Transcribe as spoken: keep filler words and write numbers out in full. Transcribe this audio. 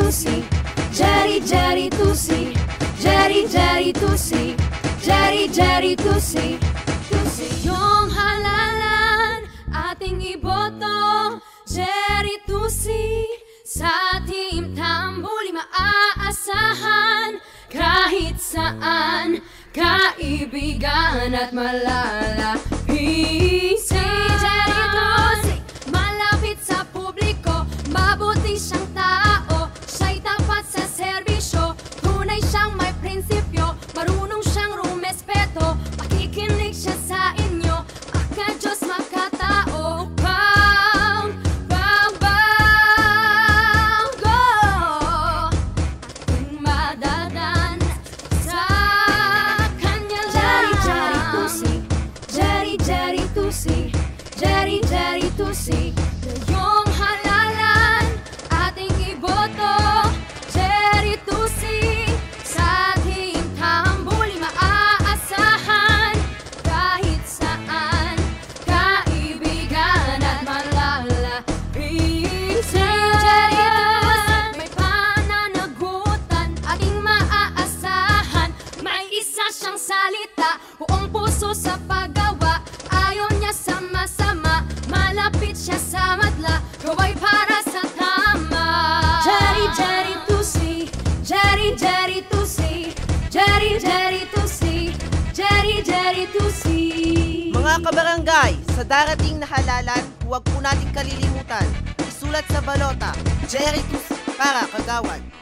Tusi, Jerry Jerry Tusi, Jerry Jerry Tusi, Jerry Jerry Tusi, Tusi. Yung halalan ating iboto, Jerry Tusi. Sa Team Tambuli maaasahan kahit saan, kaibigan at malalapit. Si Jerry Tusi, malapit sa publiko, mabuti siyang tao, siya'y tapat sa serbisyo, tunay siyang may prinsipyo, marunong siyang rumespeto, makikinig siya sa inyo, aka Diyos makatao. Bow, bow, bow, go! Ating madadan sa kanya lang. Jerry Jerry Tusi, Jerry Jerry Tusi, Jerry Jerry Tusi. Yung halalan ating iboto, Jerry Tusi. Sa Team Tambuli maaasahan kahit saan, kaibigan at malalapit. Si Jerry Tusi, may pananagutan, ating maaasahan. May isa siyang salita, buong puso sa paggawa, ayaw niya sa masama, malapit siya sa madla, gaway para sa tama. Jerry Jerry Tusi, Jerry Jerry Tusi, Jerry Jerry Tusi, Jerry Jerry Tusi. Mga kabarangay, sa darating na halalan, huwag po nating kalilimutan, isulat sa balota, Jerry Tusi para kagawad.